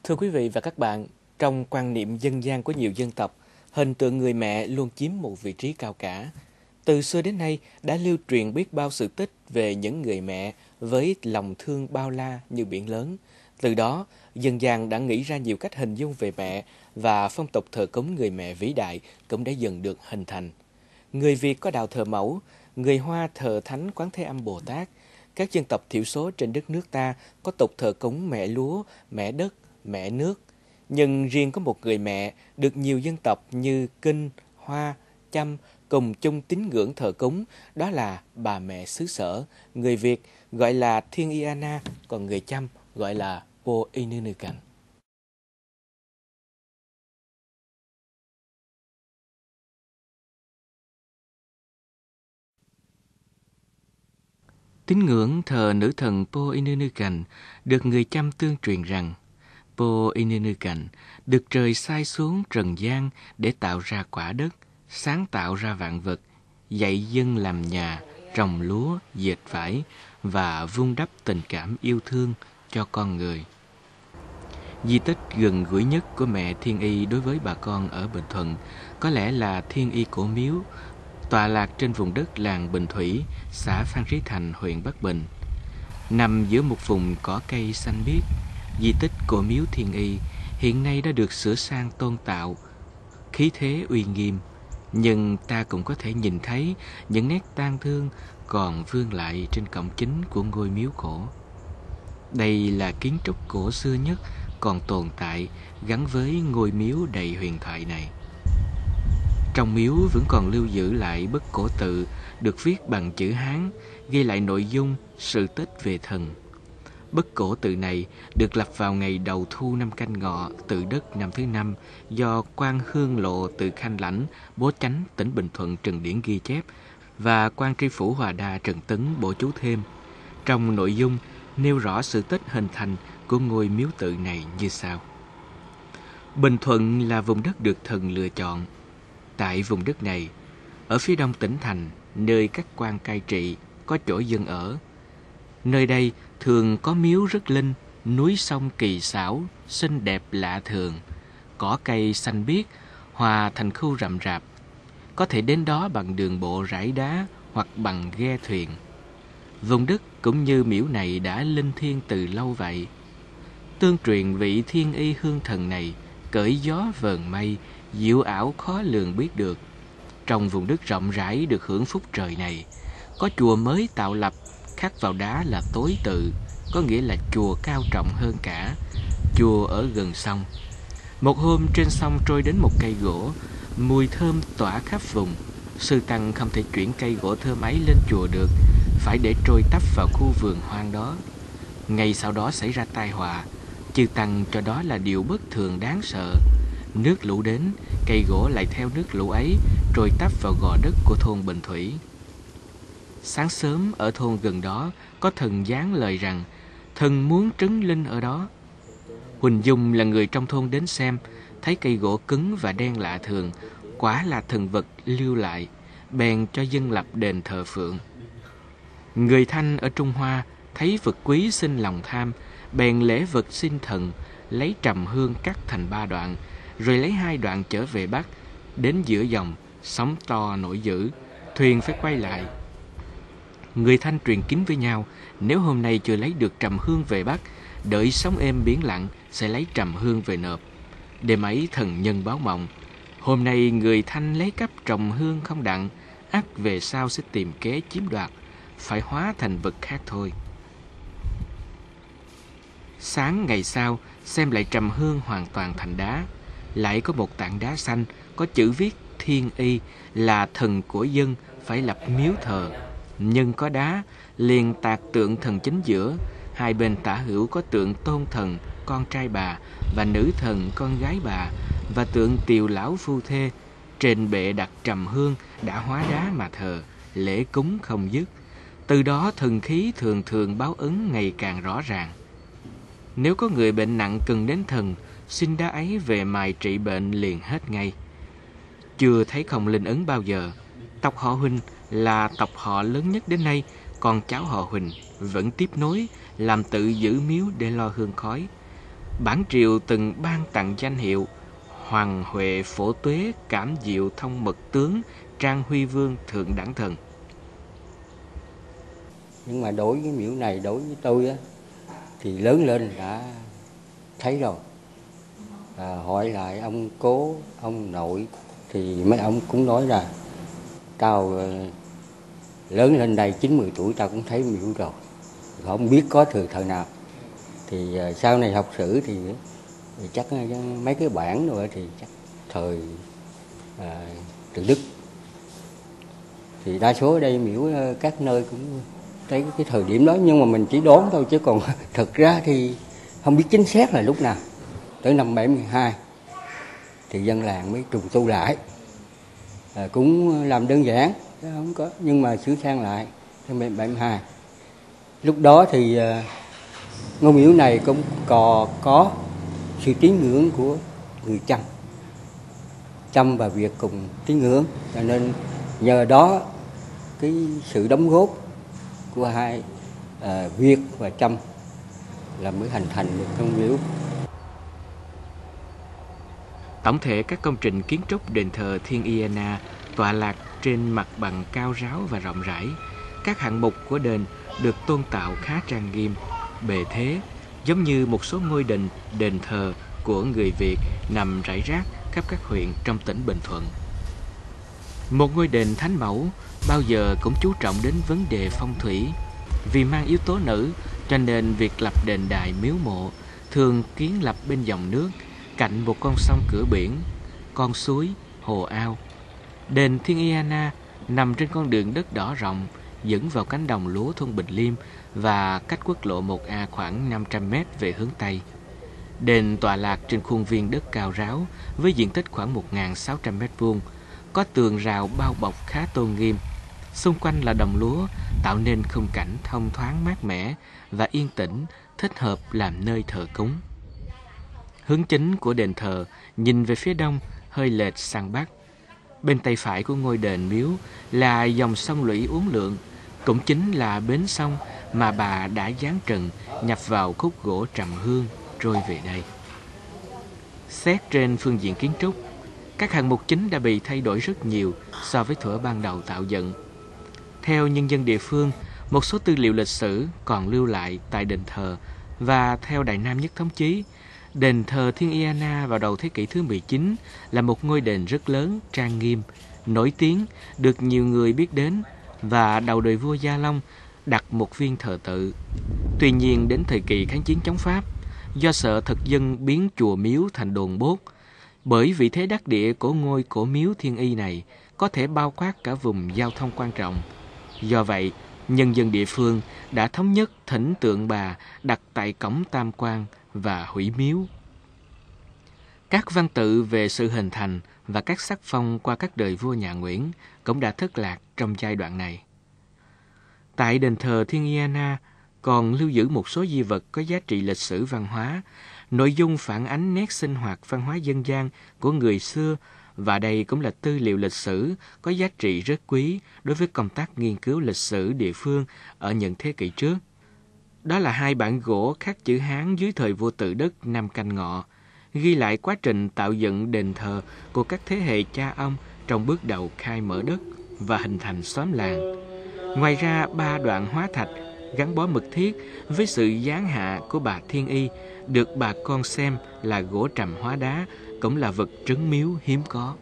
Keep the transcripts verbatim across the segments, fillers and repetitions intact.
Thưa quý vị và các bạn, trong quan niệm dân gian của nhiều dân tộc, hình tượng người mẹ luôn chiếm một vị trí cao cả. Từ xưa đến nay đã lưu truyền biết bao sự tích về những người mẹ với lòng thương bao la như biển lớn. Từ đó, dân gian đã nghĩ ra nhiều cách hình dung về mẹ và phong tục thờ cúng người mẹ vĩ đại cũng đã dần được hình thành. Người Việt có đạo thờ mẫu, người Hoa thờ Thánh Quán Thế Âm Bồ Tát. Các dân tộc thiểu số trên đất nước ta có tục thờ cúng mẹ lúa, mẹ đất, mẹ nước. Nhưng riêng có một người mẹ được nhiều dân tộc như Kinh, Hoa, Chăm cùng chung tín ngưỡng thờ cúng, đó là bà mẹ xứ sở. Người Việt gọi là Thiên Y Ana, còn người Chăm gọi là Po Inunukan. Tín ngưỡng thờ nữ thần Po Inunukan được người Chăm tương truyền rằng Po Inunukan được trời sai xuống trần gian để tạo ra quả đất, sáng tạo ra vạn vật, dạy dân làm nhà, trồng lúa, dệt vải và vun đắp tình cảm yêu thương cho con người. Di tích gần gũi nhất của mẹ Thiên Y đối với bà con ở Bình Thuận có lẽ là Thiên Y Cổ Miếu, tọa lạc trên vùng đất làng Bình Thủy, xã Phan Rí Thành, huyện Bắc Bình. Nằm giữa một vùng cỏ cây xanh biếc, di tích Cổ Miếu Thiên Y hiện nay đã được sửa sang tôn tạo, khí thế uy nghiêm, nhưng ta cũng có thể nhìn thấy những nét tang thương còn vương lại trên cổng chính của ngôi miếu cổ. Đây là kiến trúc cổ xưa nhất còn tồn tại gắn với ngôi miếu đầy huyền thoại này. Trong miếu vẫn còn lưu giữ lại bức cổ tự được viết bằng chữ Hán, ghi lại nội dung sự tích về thần. Bức cổ tự này được lập vào ngày đầu thu năm Canh Ngọ Tự Đất năm thứ năm do quan Hương Lộ Tự Khanh Lãnh, Bố Chánh tỉnh Bình Thuận Trần Điển ghi chép và quan tri phủ Hòa Đa Trần Tấn bổ chú thêm. Trong nội dung nêu rõ sự tích hình thành của ngôi miếu tự này như sau. Bình Thuận là vùng đất được thần lựa chọn. Tại vùng đất này, ở phía đông tỉnh thành, nơi các quan cai trị, có chỗ dân ở. Nơi đây thường có miếu rất linh, núi sông kỳ xảo, xinh đẹp lạ thường, cỏ cây xanh biếc, hòa thành khu rậm rạp. Có thể đến đó bằng đường bộ rải đá hoặc bằng ghe thuyền. Vùng đất cũng như miếu này đã linh thiêng từ lâu vậy. Tương truyền vị Thiên Y hương thần này cởi gió vờn mây, diệu ảo khó lường biết được. Trong vùng đất rộng rãi được hưởng phúc trời này, có chùa mới tạo lập, khắc vào đá là Tối Tự, có nghĩa là chùa cao trọng hơn cả. Chùa ở gần sông. Một hôm trên sông trôi đến một cây gỗ, mùi thơm tỏa khắp vùng. Sư tăng không thể chuyển cây gỗ thơm ấy lên chùa được, phải để trôi tấp vào khu vườn hoang đó. Ngay sau đó xảy ra tai họa, chư tăng cho đó là điều bất thường đáng sợ. Nước lũ đến, cây gỗ lại theo nước lũ ấy trôi tấp vào gò đất của thôn Bình Thủy. Sáng sớm ở thôn gần đó có thần giáng lời rằng thần muốn trấn linh ở đó. Huỳnh Dung là người trong thôn đến xem, thấy cây gỗ cứng và đen lạ thường, quả là thần vật lưu lại, bèn cho dân lập đền thờ phượng. Người Thanh ở Trung Hoa thấy vật quý sinh lòng tham, bèn lễ vật xin thần, lấy trầm hương cắt thành ba đoạn, rồi lấy hai đoạn trở về Bắc. Đến giữa dòng, sóng to nổi dữ, thuyền phải quay lại. Người Thanh truyền kín với nhau, nếu hôm nay chưa lấy được trầm hương về Bắc, đợi sóng êm biển lặng sẽ lấy trầm hương về nộp. Đêm ấy thần nhân báo mộng, hôm nay người Thanh lấy cắp trầm hương không đặng, ắt về sau sẽ tìm kế chiếm đoạt, phải hóa thành vật khác thôi. Sáng ngày sau, xem lại trầm hương hoàn toàn thành đá, lại có một tảng đá xanh có chữ viết Thiên Y là thần của dân, phải lập miếu thờ. Nhưng có đá liền tạc tượng thần chính giữa, hai bên tả hữu có tượng tôn thần con trai bà và nữ thần con gái bà, và tượng tiều lão phu thê. Trên bệ đặt trầm hương đã hóa đá mà thờ, lễ cúng không dứt. Từ đó thần khí thường thường báo ứng ngày càng rõ ràng. Nếu có người bệnh nặng cần đến thần, xin đá ấy về mài trị bệnh liền hết ngay. Chưa thấy không linh ứng bao giờ. Tộc họ Huỳnh là tộc họ lớn nhất đến nay, còn cháu họ Huỳnh vẫn tiếp nối làm tự giữ miếu để lo hương khói. Bản triều từng ban tặng danh hiệu Hoàng Huệ Phổ Tuế Cảm Diệu Thông Mật Tướng Trang Huy Vương Thượng Đẳng Thần. Nhưng mà đối với miễu này, đối với tôi á, thì lớn lên đã thấy rồi. À, hỏi lại ông cố, ông nội thì mấy ông cũng nói là tao lớn lên đây chín mười tuổi tao cũng thấy miễu rồi, không biết có thời thời nào. Thì sau này học sử thì, thì chắc mấy cái bản rồi thì chắc thời à, Từ Đức. Thì đa số ở đây miễu các nơi cũng thấy cái thời điểm đó, nhưng mà mình chỉ đoán thôi, chứ còn thực ra thì không biết chính xác là lúc nào. Tới năm bảy mươi hai thì dân làng mới trùng tu lại, à, cũng làm đơn giản, không có, nhưng mà sửa sang lại năm bảy mươi hai. Lúc đó thì uh, ngôi miễu này cũng có, có sự tín ngưỡng của người Chăm, Chăm và Việt cùng tín ngưỡng, cho nên nhờ đó cái sự đóng góp của hai uh, Việt và Chăm là mới hình thành được ngôi miễu. Tổng thể các công trình kiến trúc đền thờ Thiên Ina tọa lạc trên mặt bằng cao ráo và rộng rãi. Các hạng mục của đền được tôn tạo khá trang nghiêm, bề thế, giống như một số ngôi đền, đền thờ của người Việt nằm rải rác khắp các huyện trong tỉnh Bình Thuận. Một ngôi đền thánh mẫu bao giờ cũng chú trọng đến vấn đề phong thủy. Vì mang yếu tố nữ, cho nên việc lập đền đài miếu mộ thường kiến lập bên dòng nước, cạnh một con sông cửa biển, con suối, hồ ao. Đền Thiên Ina nằm trên con đường đất đỏ rộng dẫn vào cánh đồng lúa thôn Bình Liêm và cách quốc lộ một A khoảng năm trăm mét về hướng Tây. Đền tọa lạc trên khuôn viên đất cao ráo với diện tích khoảng một nghìn sáu trăm mét vuông, có tường rào bao bọc khá tôn nghiêm. Xung quanh là đồng lúa, tạo nên khung cảnh thông thoáng mát mẻ và yên tĩnh, thích hợp làm nơi thờ cúng. Hướng chính của đền thờ nhìn về phía đông, hơi lệch sang bắc. Bên tay phải của ngôi đền miếu là dòng sông Lũy uốn lượn, cũng chính là bến sông mà bà đã dán trần nhập vào khúc gỗ trầm hương trôi về đây. Xét trên phương diện kiến trúc, các hạng mục chính đã bị thay đổi rất nhiều so với thuở ban đầu tạo dựng. Theo nhân dân địa phương, một số tư liệu lịch sử còn lưu lại tại đền thờ, và theo Đại Nam Nhất Thống Chí, đền thờ Thiên Ina vào đầu thế kỷ thứ mười chín là một ngôi đền rất lớn, trang nghiêm, nổi tiếng, được nhiều người biết đến, và đầu đời vua Gia Long đặt một viên thờ tự. Tuy nhiên đến thời kỳ kháng chiến chống Pháp, do sợ thực dân biến chùa miếu thành đồn bốt, bởi vị thế đắc địa của ngôi cổ miếu Thiên Y này có thể bao quát cả vùng giao thông quan trọng. Do vậy, nhân dân địa phương đã thống nhất thỉnh tượng bà đặt tại cổng Tam Quan và hủy miếu. Các văn tự về sự hình thành và các sắc phong qua các đời vua nhà Nguyễn cũng đã thất lạc trong giai đoạn này. Tại đền thờ Thiên Ina còn lưu giữ một số di vật có giá trị lịch sử văn hóa, nội dung phản ánh nét sinh hoạt văn hóa dân gian của người xưa, và đây cũng là tư liệu lịch sử có giá trị rất quý đối với công tác nghiên cứu lịch sử địa phương ở những thế kỷ trước. Đó là hai bản gỗ khắc chữ Hán dưới thời vua Tự Đức năm Canh Ngọ, ghi lại quá trình tạo dựng đền thờ của các thế hệ cha ông trong bước đầu khai mở đất và hình thành xóm làng. Ngoài ra, ba đoạn hóa thạch gắn bó mật thiết với sự giáng hạ của bà Thiên Y được bà con xem là gỗ trầm hóa đá, cũng là vật trấn miếu hiếm có.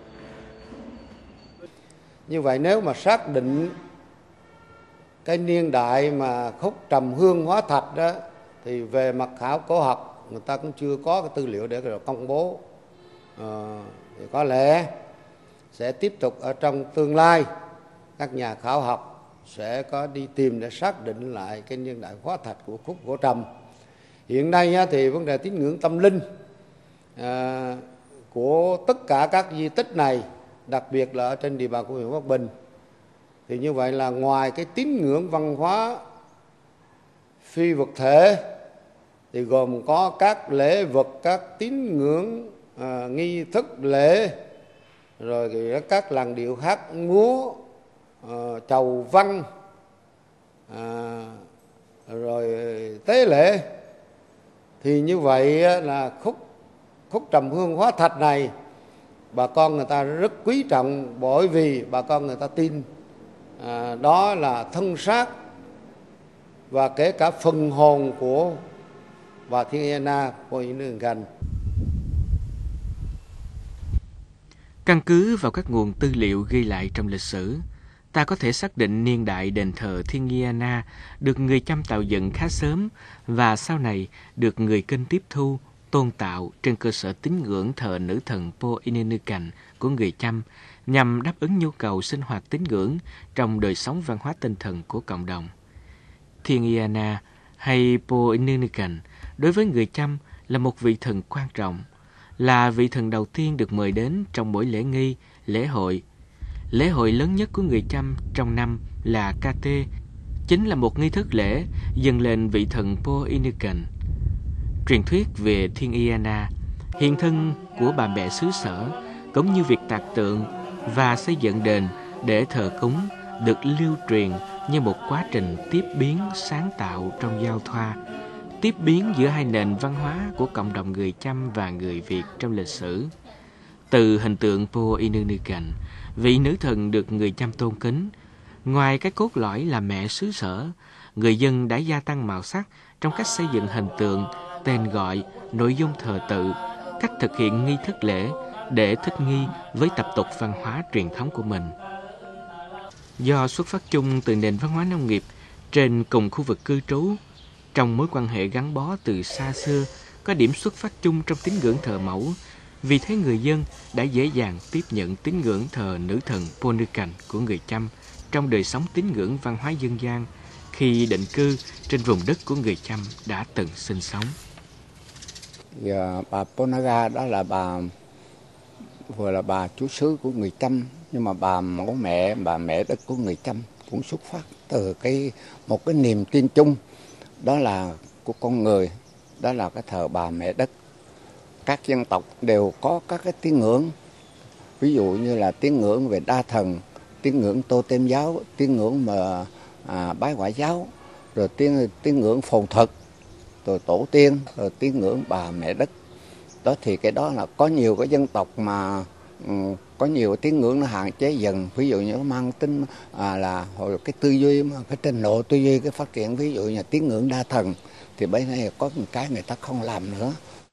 Như vậy nếu mà xác định cái niên đại mà khúc trầm hương hóa thạch đó, thì về mặt khảo cổ học người ta cũng chưa có cái tư liệu để công bố. À, thì có lẽ sẽ tiếp tục ở trong tương lai các nhà khảo học sẽ có đi tìm để xác định lại cái niên đại hóa thạch của khúc gỗ trầm. Hiện nay thì vấn đề tín ngưỡng tâm linh à, của tất cả các di tích này, đặc biệt là ở trên địa bàn của huyện Bắc Bình, thì như vậy là ngoài cái tín ngưỡng văn hóa phi vật thể thì gồm có các lễ vật, các tín ngưỡng à, nghi thức lễ, rồi các làn điệu hát múa, à, chầu văn, à, rồi tế lễ, Thì như vậy là khúc khúc trầm hương hóa thạch này bà con người ta rất quý trọng, bởi vì bà con người ta tin à, đó là thân xác và kể cả phần hồn của bà Thiên Ena Po Inuycan. Căn cứ vào các nguồn tư liệu ghi lại trong lịch sử, ta có thể xác định niên đại đền thờ Thiên Ena được người Chăm tạo dựng khá sớm và sau này được người Kinh tiếp thu, tôn tạo trên cơ sở tín ngưỡng thờ nữ thần Po Inuycan của người Chăm nhằm đáp ứng nhu cầu sinh hoạt tín ngưỡng trong đời sống văn hóa tinh thần của cộng đồng. Thiên Ena hay Po Inuycan đối với người Chăm là một vị thần quan trọng, là vị thần đầu tiên được mời đến trong mỗi lễ nghi, lễ hội. Lễ hội lớn nhất của người Chăm trong năm là ca tê, chính là một nghi thức lễ dâng lên vị thần Po Inuycan. Truyền thuyết về Thiên Ena, hiện thân của bà mẹ xứ sở, cũng như việc tạc tượng và xây dựng đền để thờ cúng được lưu truyền như một quá trình tiếp biến sáng tạo trong giao thoa, tiếp biến giữa hai nền văn hóa của cộng đồng người Chăm và người Việt trong lịch sử. Từ hình tượng Po Inuycan, vị nữ thần được người Chăm tôn kính, ngoài cái cốt lõi là mẹ xứ sở, người dân đã gia tăng màu sắc trong cách xây dựng hình tượng, tên gọi, nội dung thờ tự, cách thực hiện nghi thức lễ để thích nghi với tập tục văn hóa truyền thống của mình. Do xuất phát chung từ nền văn hóa nông nghiệp trên cùng khu vực cư trú, trong mối quan hệ gắn bó từ xa xưa, có điểm xuất phát chung trong tín ngưỡng thờ mẫu, vì thế người dân đã dễ dàng tiếp nhận tín ngưỡng thờ nữ thần Po Inuycan của người Chăm trong đời sống tín ngưỡng văn hóa dân gian khi định cư trên vùng đất của người Chăm đã từng sinh sống. Giờ bà Po Naga đó là bà vừa là bà chúa xứ của người Chăm, nhưng mà bà mẫu mẹ, bà mẹ đất của người Chăm cũng xuất phát từ cái một cái niềm tin chung, đó là của con người, đó là cái thờ bà mẹ đất. Các dân tộc đều có các cái tín ngưỡng, ví dụ như là tín ngưỡng về đa thần, tín ngưỡng tô tem giáo, tín ngưỡng mà à, bái ngoại giáo, rồi tín tín ngưỡng phồn thực, rồi tổ tiên, rồi tín ngưỡng bà mẹ đất. Đó thì cái đó là có nhiều cái dân tộc mà um, có nhiều tín ngưỡng nó hạn chế dần, ví dụ như nó mang tính à, là hồi cái tư duy, cái trình độ tư duy, cái phát triển, ví dụ như tín ngưỡng đa thần thì bây giờ có một cái người ta không làm nữa,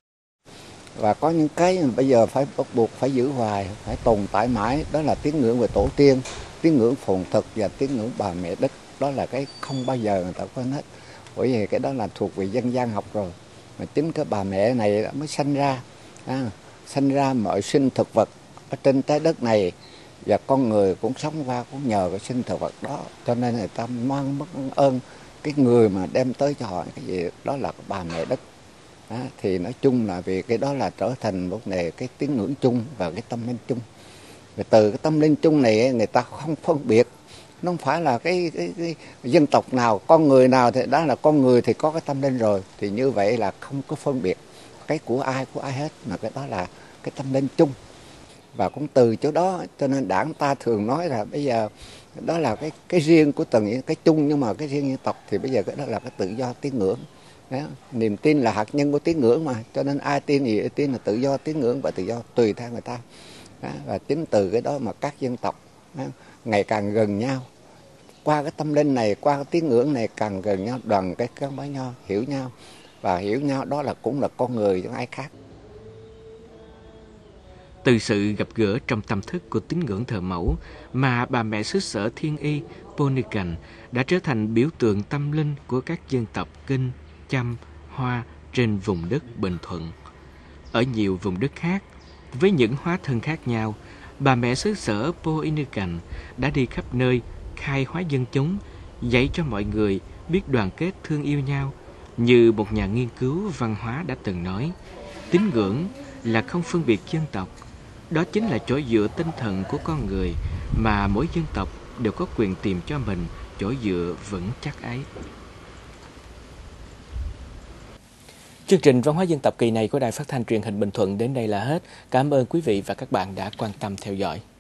và có những cái bây giờ phải bắt buộc phải giữ hoài, phải tồn tại mãi, đó là tín ngưỡng về tổ tiên, tín ngưỡng phồn thực và tín ngưỡng bà mẹ đất. Đó là cái không bao giờ người ta quên hết, bởi vì cái đó là thuộc về dân gian học rồi. Mà chính cái bà mẹ này mới sanh ra à, sanh ra mọi sinh thực vật ở trên trái đất này, và con người cũng sống qua cũng nhờ cái sinh thực vật đó, cho nên người ta mang mất ơn cái người mà đem tới cho họ cái gì đó là bà mẹ đất. Đó, thì nói chung là vì cái đó là trở thành một đề cái tín ngưỡng chung và cái tâm linh chung. Và từ cái tâm linh chung này người ta không phân biệt, nó không phải là cái, cái, cái dân tộc nào, con người nào thì đó là con người thì có cái tâm linh rồi, thì như vậy là không có phân biệt cái của ai của ai hết, mà cái đó là cái tâm linh chung. Và cũng từ chỗ đó cho nên đảng ta thường nói là bây giờ đó là cái cái riêng của từng cái chung, nhưng mà cái riêng dân tộc thì bây giờ cái đó là cái tự do tín ngưỡng. Đó, niềm tin là hạt nhân của tín ngưỡng mà, cho nên ai tin gì tin là tự do tín ngưỡng và tự do tùy theo người ta. Đó, và chính từ cái đó mà các dân tộc đó, ngày càng gần nhau, qua cái tâm linh này, qua cái tín ngưỡng này càng gần nhau, đoàn cái gắn bó nhau, hiểu nhau, và hiểu nhau đó là cũng là con người chứ ai khác. Từ sự gặp gỡ trong tâm thức của tín ngưỡng thờ mẫu mà bà mẹ xứ sở Thiên Y Po Inuycan đã trở thành biểu tượng tâm linh của các dân tộc Kinh, Chăm, Hoa trên vùng đất Bình Thuận. Ở nhiều vùng đất khác, với những hóa thân khác nhau, bà mẹ xứ sở Po Inuycan đã đi khắp nơi khai hóa dân chúng, dạy cho mọi người biết đoàn kết thương yêu nhau. Như một nhà nghiên cứu văn hóa đã từng nói, tín ngưỡng là không phân biệt dân tộc. Đó chính là chỗ dựa tinh thần của con người mà mỗi dân tộc đều có quyền tìm cho mình chỗ dựa vững chắc ấy. Chương trình Văn hóa dân tộc kỳ này của Đài Phát thanh Truyền hình Bình Thuận đến đây là hết. Cảm ơn quý vị và các bạn đã quan tâm theo dõi.